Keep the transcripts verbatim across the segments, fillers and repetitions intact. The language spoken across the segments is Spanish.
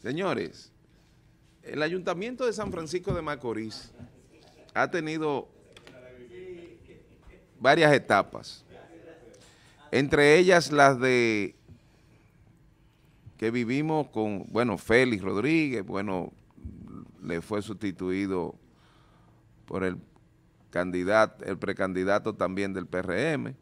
Señores, el Ayuntamiento de San Francisco de Macorís ha tenido varias etapas, entre ellas las de que vivimos con, bueno, Félix Rodríguez, bueno, le fue sustituido por el candidato, el precandidato también del P R M,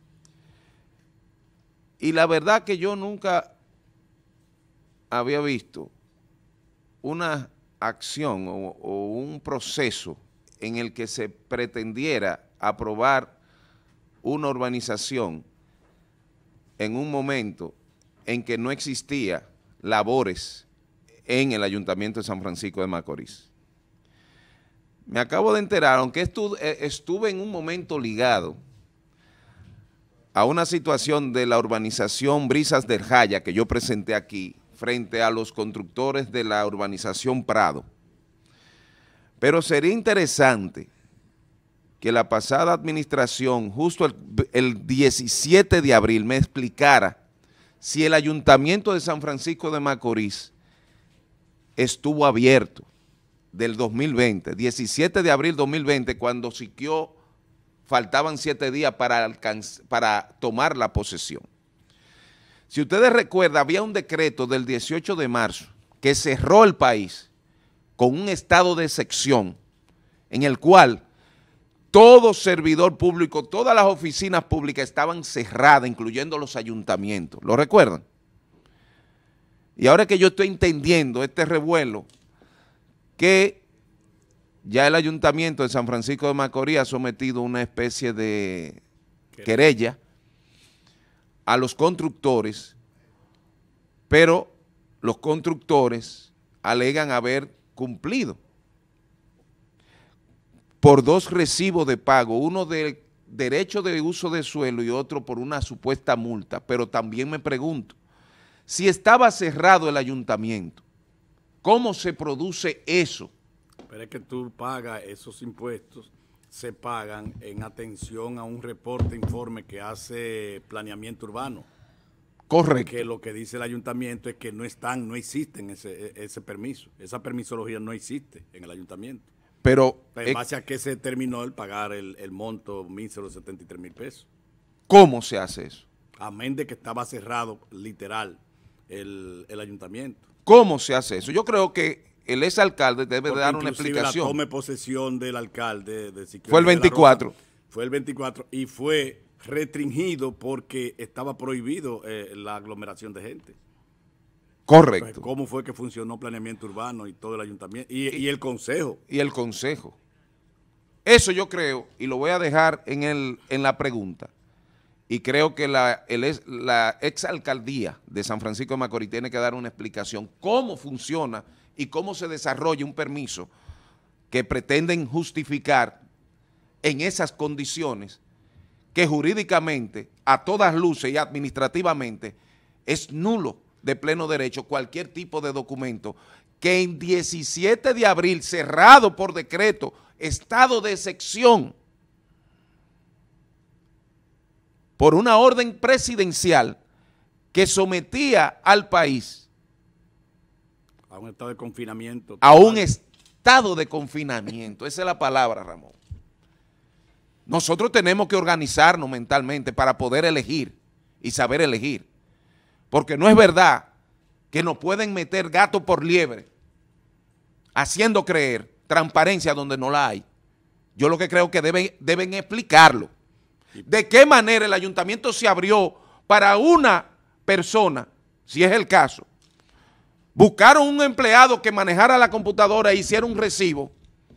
y la verdad que yo nunca había visto una acción o, o un proceso en el que se pretendiera aprobar una urbanización en un momento en que no existía labores en el Ayuntamiento de San Francisco de Macorís. Me acabo de enterar, aunque estuve, estuve en un momento ligado a una situación de la urbanización Brisas del Jaya que yo presenté aquí frente a los constructores de la urbanización Prado. Pero sería interesante que la pasada administración, justo el, el diecisiete de abril, me explicara si el Ayuntamiento de San Francisco de Macorís estuvo abierto del dos mil veinte, diecisiete de abril dos mil veinte, cuando Siquio faltaban siete días para, para tomar la posesión. Si ustedes recuerdan, había un decreto del dieciocho de marzo que cerró el país con un estado de excepción en el cual todo servidor público, todas las oficinas públicas estaban cerradas, incluyendo los ayuntamientos. ¿Lo recuerdan? Y ahora que yo estoy entendiendo este revuelo, que ya el Ayuntamiento de San Francisco de Macorís ha sometido una especie de querella a los constructores, pero los constructores alegan haber cumplido por dos recibos de pago, uno de derecho de uso de suelo y otro por una supuesta multa. Pero también me pregunto, si estaba cerrado el ayuntamiento, ¿cómo se produce eso? Pero es que tú pagas esos impuestos, se pagan en atención a un reporte, informe que hace planeamiento urbano. Correcto. Que lo que dice el ayuntamiento es que no están, no existen ese, ese permiso. Esa permisología no existe en el ayuntamiento. Pero, en base a que se terminó el pagar el, el monto mísero de setenta y tres mil pesos. ¿Cómo se hace eso? Amén de que estaba cerrado, literal, el, el ayuntamiento. ¿Cómo se hace eso? Yo creo que el exalcalde debe Porque dar una explicación. La toma de posesión del alcalde de Siquio fue el veinticuatro. Rosa, fue el veinticuatro y fue restringido porque estaba prohibido eh, la aglomeración de gente. Correcto. Entonces, ¿cómo fue que funcionó planeamiento urbano y todo el ayuntamiento? Y, y, y el consejo. Y el consejo. Eso yo creo, y lo voy a dejar en, el, en la pregunta, y creo que la, el, la exalcaldía de San Francisco de Macorís tiene que dar una explicación cómo funciona y cómo se desarrolla un permiso que pretenden justificar en esas condiciones que jurídicamente, a todas luces y administrativamente, es nulo de pleno derecho cualquier tipo de documento que en diecisiete de abril, cerrado por decreto, estado de excepción, por una orden presidencial que sometía al país a un estado de confinamiento. A un estado de confinamiento, esa es la palabra, Ramón. Nosotros tenemos que organizarnos mentalmente para poder elegir y saber elegir. Porque no es verdad que nos pueden meter gato por liebre haciendo creer transparencia donde no la hay. Yo lo que creo que deben, deben explicarlo. ¿De qué manera el ayuntamiento se abrió para una persona, si es el caso? Buscaron un empleado que manejara la computadora e hiciera un recibo.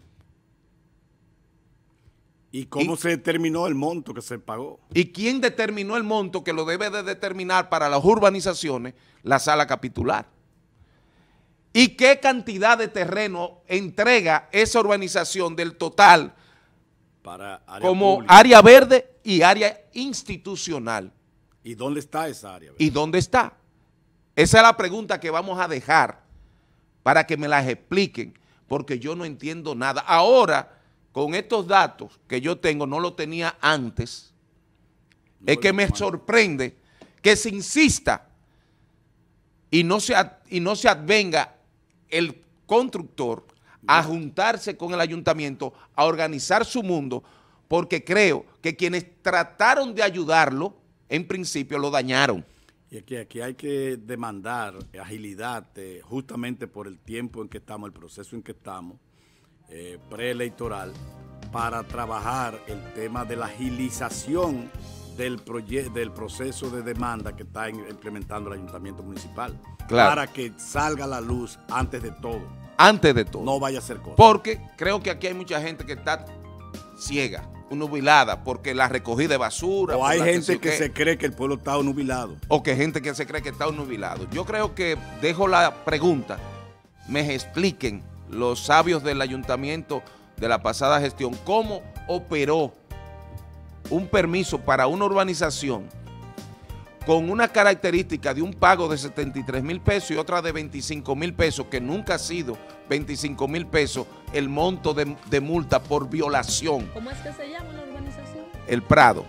¿Y cómo y, se determinó el monto que se pagó? ¿Y quién determinó el monto que lo debe de determinar para las urbanizaciones? La sala capitular. ¿Y qué cantidad de terreno entrega esa urbanización del total para área como pública, área verde y área institucional? ¿Y dónde está esa área verde? ¿Y dónde está? Esa es la pregunta que vamos a dejar para que me las expliquen, porque yo no entiendo nada. Ahora, con estos datos que yo tengo, no lo tenía antes, no, es que me sorprende que se insista y no se, ad, y no se advenga el constructor a juntarse con el ayuntamiento, a organizar su mundo, porque creo que quienes trataron de ayudarlo, en principio lo dañaron. Y aquí, aquí hay que demandar agilidad, eh, justamente por el tiempo en que estamos, el proceso en que estamos, eh, preelectoral, para trabajar el tema de la agilización del, del proceso de demanda que está en, implementando el ayuntamiento municipal. Claro. Para que salga a la luz antes de todo. Antes de todo. No vaya a ser cosa. Porque creo que aquí hay mucha gente que está ciega, nubilada, porque la recogida de basura. O hay gente que, que se cree que el pueblo está nubilado. O que gente que se cree que está nubilado. Yo creo que dejo la pregunta, me expliquen los sabios del ayuntamiento de la pasada gestión cómo operó un permiso para una urbanización con una característica de un pago de setenta y tres mil pesos y otra de veinticinco mil pesos, que nunca ha sido veinticinco mil pesos el monto de, de multa por violación. ¿Cómo es que se llama la urbanización? El Prado.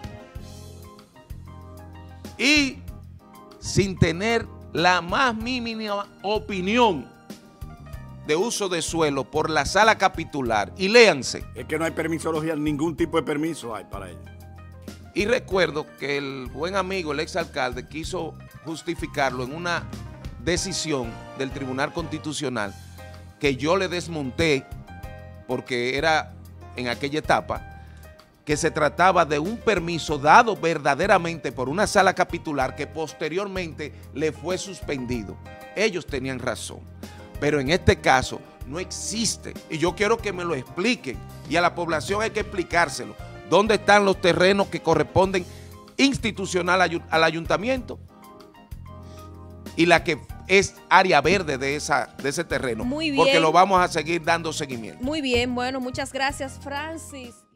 Y sin tener la más mínima opinión de uso de suelo por la sala capitular. Y léanse. Es que no hay permisología, ningún tipo de permiso hay para ello. Y recuerdo que el buen amigo, el exalcalde, quiso justificarlo en una decisión del Tribunal Constitucional que yo le desmonté porque era en aquella etapa que se trataba de un permiso dado verdaderamente por una sala capitular que posteriormente le fue suspendido. Ellos tenían razón, pero en este caso no existe y yo quiero que me lo expliquen y a la población hay que explicárselo. ¿Dónde están los terrenos que corresponden institucional al ayuntamiento? Y la que es área verde de, esa, de ese terreno. Muy bien. Porque lo vamos a seguir dando seguimiento. Muy bien, bueno, muchas gracias, Francis.